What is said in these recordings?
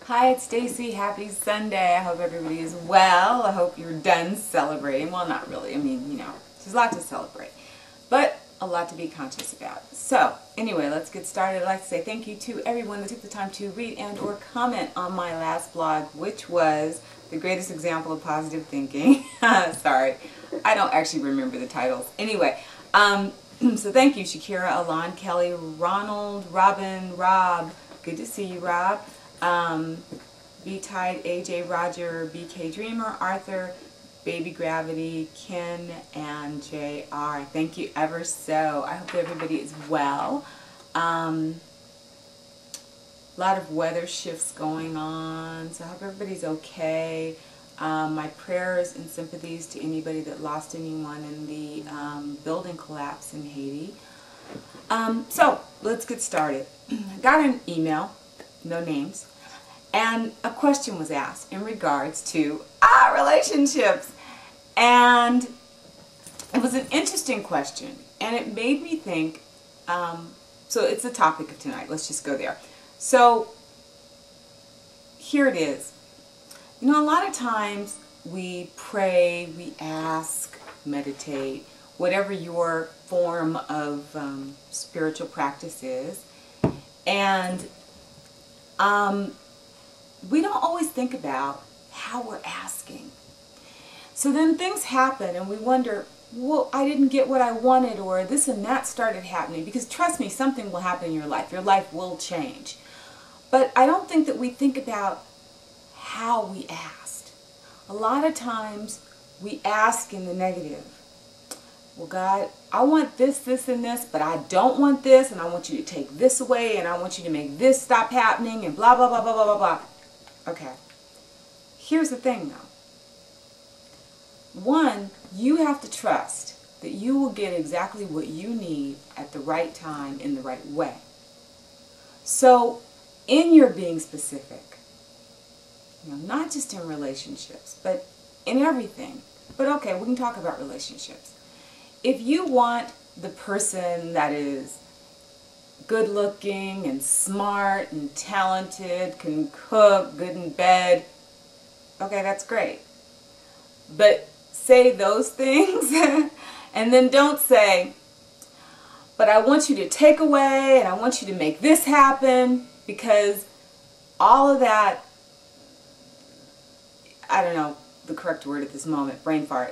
Hi, it's Stacey. Happy Sunday. I hope everybody is well. I hope you're done celebrating. Well, not really. I mean, there's a lot to celebrate, but a lot to be conscious about. So, anyway, let's get started. I'd like to say thank you to everyone that took the time to read and or comment on my last blog, which was the greatest example of positive thinking. Sorry, I don't actually remember the titles. Anyway, so thank you, Shakira, Alon, Kelly, Ronald, Robin, Rob. Good to see you, Rob. B-Tide, AJ, Roger, BK Dreamer, Arthur, Baby Gravity, Ken, and JR. Thank you ever so. I hope everybody is well. A lot of weather shifts going on, so I hope everybody's okay. My prayers and sympathies to anybody that lost anyone in the building collapse in Haiti. So let's get started. I got an email, no names, and a question was asked in regards to relationships. And it was an interesting question, and it made me think, so it's the topic of tonight. Let's just go there. So here it is. A lot of times we pray, we ask, meditate, whatever your form of spiritual practice is, and we don't always think about how we're asking. So then things happen and we wonder, well, I didn't get what I wanted, or this and that started happening. Because trust me, something will happen in your life. Your life will change. But I don't think that we think about how we asked. A lot of times we ask in the negative. Well, God, I want this, this, and this, but I don't want this, and I want you to take this away, and I want you to make this stop happening, and blah, blah, blah, blah, blah, blah, blah. Okay. Here's the thing, though. One, you have to trust that you will get exactly what you need at the right time in the right way. So, in your being specific, not just in relationships, but in everything. But okay, we can talk about relationships. If you want the person that is good looking and smart and talented, can cook, good in bed, okay, that's great. But say those things and then don't say, but I want you to take away and I want you to make this happen, because all of that, I don't know the correct word at this moment, brain fart,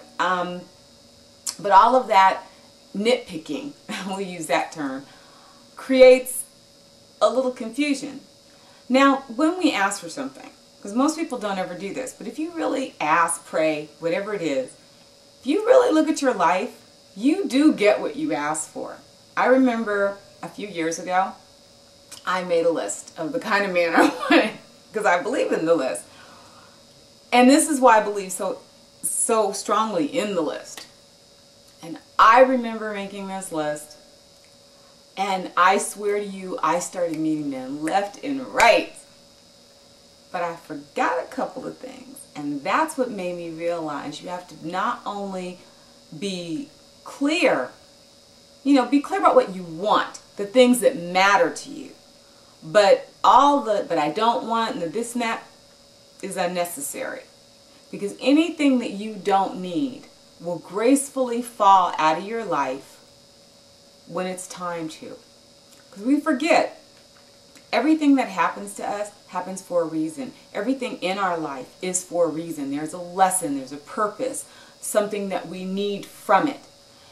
but all of that nitpicking, we'll use that term, creates a little confusion. Now, when we ask for something, because most people don't ever do this, but if you really ask, pray, whatever it is, if you really look at your life, you do get what you ask for. I remember a few years ago, I made a list of the kind of man I wanted, because I believe in the list. And this is why I believe so strongly in the list. And I remember making this list, and I swear to you, I started meeting men left and right. But I forgot a couple of things, and that's what made me realize you have to not only be clear, be clear about what you want, the things that matter to you, but but I don't want, and the this and that is unnecessary. Because anything that you don't need will gracefully fall out of your life when it's time to. Because we forget, everything that happens to us happens for a reason. Everything in our life is for a reason. There's a lesson, there's a purpose, something that we need from it.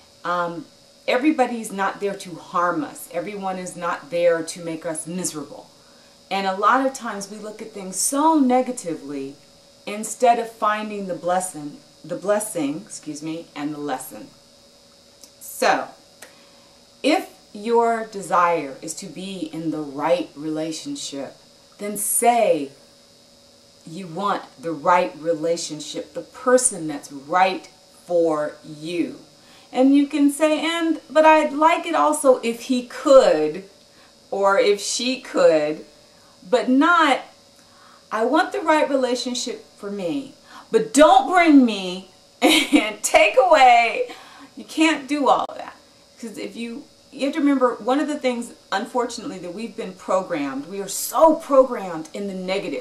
Everybody's not there to harm us. Everyone is not there to make us miserable. And a lot of times we look at things so negatively instead of finding the blessing, and the lesson. So, if your desire is to be in the right relationship, then say you want the right relationship, the person that's right for you. And you can say, but I'd like it also if he could, or if she could, but not, I want the right relationship for me, but don't bring me and take away. You can't do all of that. Because you have to remember, one of the things, unfortunately, that we've been programmed, we are so programmed in the negative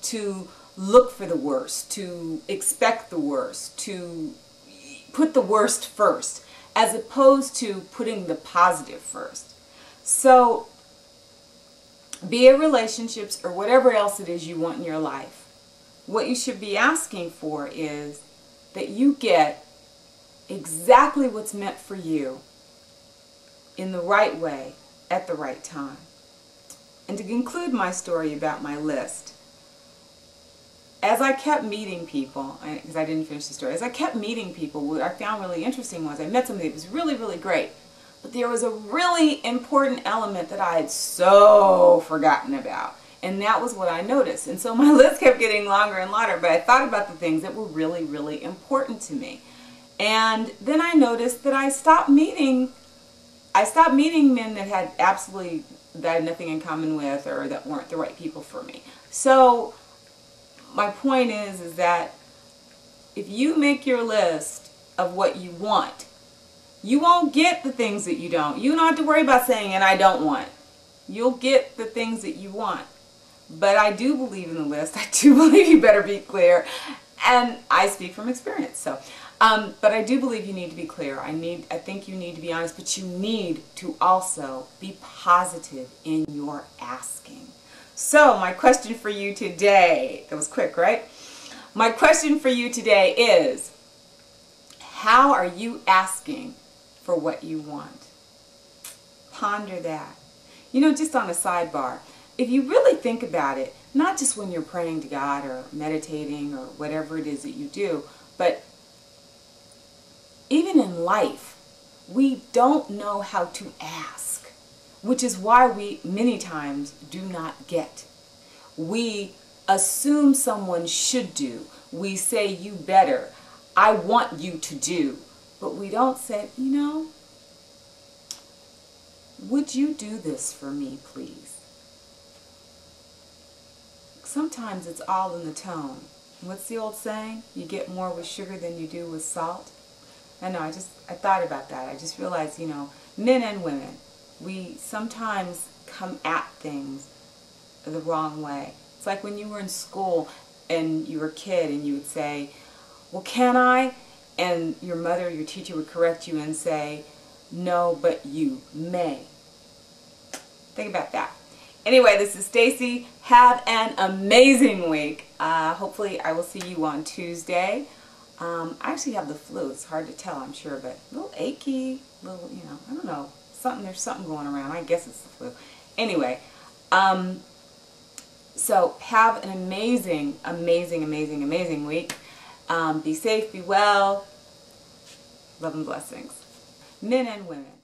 to look for the worst, to expect the worst, to put the worst first, as opposed to putting the positive first. So, be it relationships or whatever else it is you want in your life, what you should be asking for is that you get exactly what's meant for you in the right way at the right time. And to conclude my story about my list, as I kept meeting people, because I didn't finish the story, as I kept meeting people, what I found really interesting was I met somebody that was really, really great. But there was a really important element that I had so forgotten about. And that was what I noticed. And so my list kept getting longer and longer, but I thought about the things that were really, really important to me. And then I noticed that I stopped meeting men that had that I had nothing in common with, or that weren't the right people for me. So my point is that if you make your list of what you want, you won't get the things that you don't. You don't have to worry about saying, and I don't want. You'll get the things that you want. But I do believe in the list. I do believe you better be clear. And I speak from experience. So, but I do believe you need to be clear. I think you need to be honest, but you need to also be positive in your asking. So my question for you today, that was quick, right? My question for you today is, how are you asking for what you want? Ponder that. You know, just on a sidebar, if you really think about it, not just when you're praying to God or meditating or whatever it is that you do, but even in life, we don't know how to ask, which is why we many times do not get. We assume someone should do. We say, you better. I want you to do. But we don't say, you know, would you do this for me, please? Sometimes it's all in the tone. What's the old saying? You get more with sugar than you do with salt. I know, I thought about that. I just realized, you know, men and women, we sometimes come at things the wrong way. It's like when you were in school and you were a kid and you would say, well, can I? And your mother, your teacher would correct you and say, no, but you may. Think about that. Anyway, this is Stacye. Have an amazing week. Hopefully I will see you on Tuesday. I actually have the flu. It's hard to tell, I'm sure, but a little achy, little, you know, I don't know. There's something going around. I guess it's the flu. Anyway, so have an amazing, amazing, amazing, amazing week. Be safe, be well. Love and blessings. Men and women.